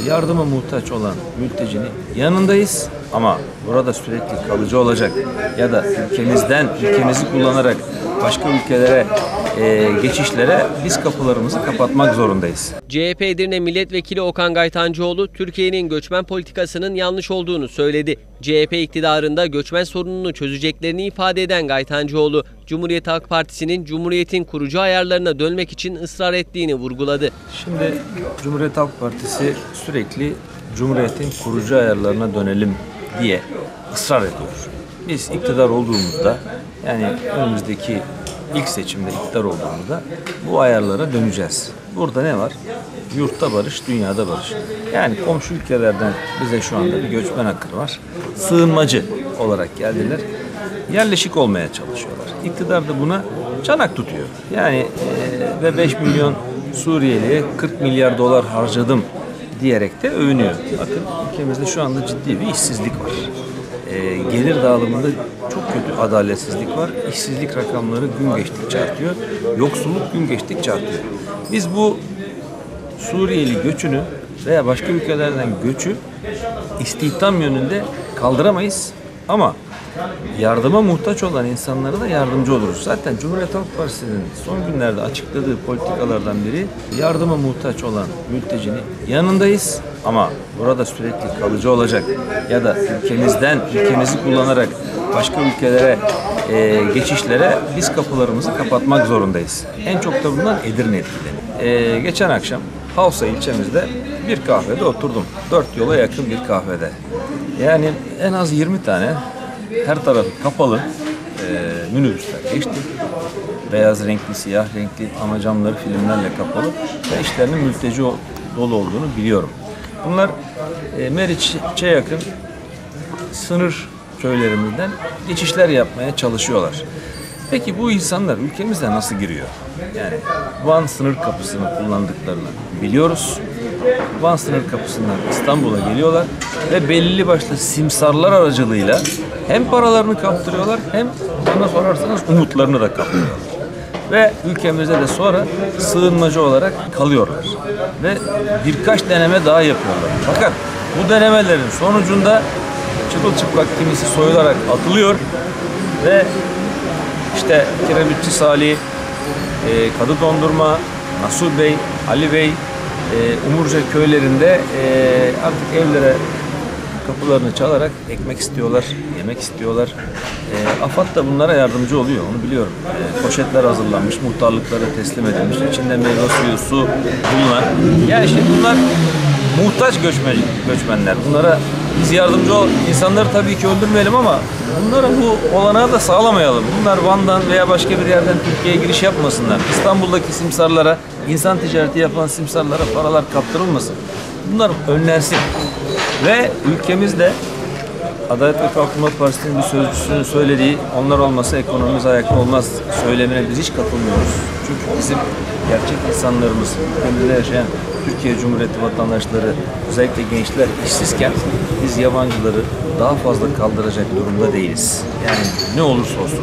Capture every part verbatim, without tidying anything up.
yardıma muhtaç olan mültecinin yanındayız ama burada sürekli kalıcı olacak ya da ülkemizden, ülkemizi kullanarak başka ülkelere e, geçişlere biz kapılarımızı kapatmak zorundayız. C H P Edirne Milletvekili Okan Gaytancıoğlu, Türkiye'nin göçmen politikasının yanlış olduğunu söyledi. C H P iktidarında göçmen sorununu çözeceklerini ifade eden Gaytancıoğlu, Cumhuriyet Halk Partisi'nin Cumhuriyet'in kurucu ayarlarına dönmek için ısrar ettiğini vurguladı. Şimdi Cumhuriyet Halk Partisi sürekli Cumhuriyet'in kurucu ayarlarına dönelim diye ısrar ediyor. Biz iktidar olduğumuzda, yani önümüzdeki ilk seçimde iktidar olduğumuzda bu ayarlara döneceğiz. Burada ne var? Yurtta barış, dünyada barış. Yani komşu ülkelerden bize şu anda bir göçmen akını var. Sığınmacı olarak geldiler. Yerleşik olmaya çalışıyorlar. İktidar da buna çanak tutuyor. Yani e, ve beş milyon Suriyeli'ye kırk milyar dolar harcadım diyerek de övünüyor. Bakın ülkemizde şu anda ciddi bir işsizlik var. E, gelir dağılımında çok kötü adaletsizlik var. İşsizlik rakamları gün geçtikçe artıyor. Yoksulluk gün geçtikçe artıyor. Biz bu Suriyeli göçünü veya başka ülkelerden göçü istihdam yönünde kaldıramayız ama yardıma muhtaç olan insanlara da yardımcı oluruz. Zaten Cumhuriyet Halk Partisi'nin son günlerde açıkladığı politikalardan biri yardıma muhtaç olan mültecinin yanındayız ama burada sürekli kalıcı olacak ya da ülkemizden, ülkemizi kullanarak başka ülkelere e, geçişlere biz kapılarımızı kapatmak zorundayız. En çok da bundan Edirne etkileniyor. E, geçen akşam Havsa ilçemizde bir kahvede oturdum. Dört yola yakın bir kahvede. Yani en az yirmi tane her tarafı kapalı e, minibüsler geçti. Beyaz renkli, siyah renkli ama camları filmlerle kapalı ve işlerinin mülteci dolu olduğunu biliyorum. Bunlar e, Meriç'e yakın sınır köylerimizden geçişler yapmaya çalışıyorlar. Peki bu insanlar ülkemize nasıl giriyor? Yani Van sınır kapısını kullandıklarını biliyoruz. Van sınır kapısından İstanbul'a geliyorlar ve belli başlı simsarlar aracılığıyla hem paralarını kaptırıyorlar hem bana sorarsanız umutlarını da kaptırıyorlar. Ve ülkemizde de sonra sığınmacı olarak kalıyorlar. Ve birkaç deneme daha yapıyorlar. Fakat bu denemelerin sonucunda çırılçıplak kimisi soyularak atılıyor ve işte Kiremitçi Salih, e, Kadı Dondurma, Nasuh Bey, Ali Bey, e, Umurca köylerinde e, artık evlere kapılarını çalarak ekmek istiyorlar, yemek istiyorlar. E, AFAD da bunlara yardımcı oluyor, onu biliyorum. E, poşetler hazırlanmış, muhtarlıklara teslim edilmiş, içinde meyve suyu, su bulunan. Yani şimdi bunlar muhtaç göçmen, göçmenler. Bunlara biz yardımcı ol, insanları tabii ki öldürmeyelim ama bunlara bu olanağı da sağlamayalım. Bunlar Van'dan veya başka bir yerden Türkiye'ye giriş yapmasınlar. İstanbul'daki simsarlara, insan ticareti yapan simsarlara paralar kaptırılmasın. Bunlar önlensin. Ve ülkemizde Adalet ve Kalkınma Partisi'nin bir sözcüsünün söylediği onlar olmasa ekonomimiz ayakta olmaz söylemine biz hiç katılmıyoruz. Çünkü bizim gerçek insanlarımız, ülkemizde yaşayan Türkiye Cumhuriyeti vatandaşları, özellikle gençler işsizken biz yabancıları daha fazla kaldıracak durumda değiliz. Yani ne olursa olsun.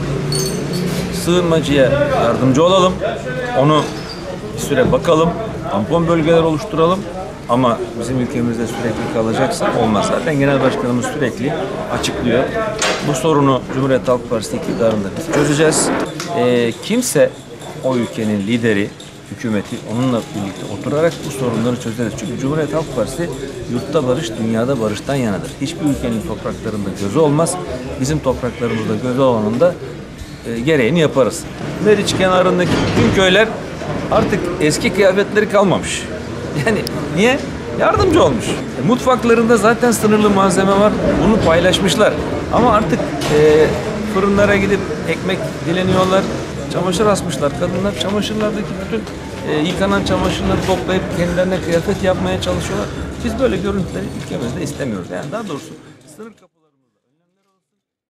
Sığınmacıya yardımcı olalım, onu bir süre bakalım, tampon bölgeler oluşturalım. Ama bizim ülkemizde sürekli kalacaksa olmaz. Zaten Genel Başkanımız sürekli açıklıyor. Bu sorunu Cumhuriyet Halk Partisi iktidarında biz çözeceğiz. Ee, kimse o ülkenin lideri, hükümeti onunla birlikte oturarak bu sorunları çözeriz. Çünkü Cumhuriyet Halk Partisi yurtta barış, dünyada barıştan yanadır. Hiçbir ülkenin topraklarında gözü olmaz. Bizim topraklarımızda gözü olanında e, gereğini yaparız. Meriç kenarındaki bütün köyler artık eski kıyafetleri kalmamış. Yani niye? Yardımcı olmuş. E, mutfaklarında zaten sınırlı malzeme var. Bunu paylaşmışlar. Ama artık e, fırınlara gidip ekmek dileniyorlar. Çamaşır asmışlar. Kadınlar çamaşırlardaki bütün e, yıkanan çamaşırları toplayıp kendilerine kıyafet yapmaya çalışıyorlar. Biz böyle görüntüleri ülkemizde istemiyoruz. Yani daha doğrusu sınır